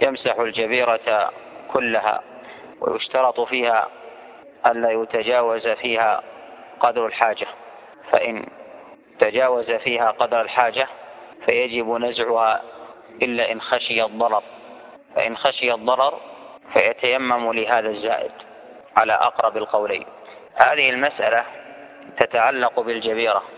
يمسح الجبيرة كلها، ويشترط فيها ألا يتجاوز فيها قدر الحاجة، فإن تجاوز فيها قدر الحاجة فيجب نزعها إلا إن خشي الضرر، فإن خشي الضرر فيتيمم لهذا الزائد على أقرب القولين. هذه المسألة تتعلق بالجبيرة،